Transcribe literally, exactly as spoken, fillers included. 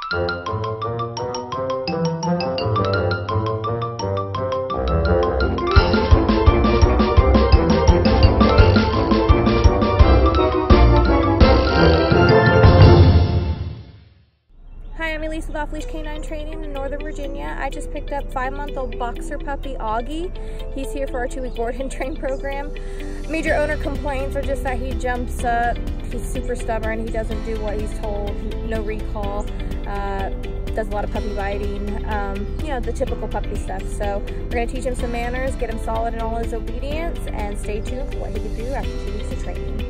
Hi, I'm Elise with Off Leash Canine Training in Northern Virginia. I just picked up five-month-old boxer puppy Auggie. He's here for our two-week board and train program. Major owner complaints are just that he jumps up, he's super stubborn, he doesn't do what he's told, he, no recall, uh, does a lot of puppy biting, um, you know, the typical puppy stuff. So we're going to teach him some manners, get him solid in all his obedience, and stay tuned for what he can do after two weeks of training.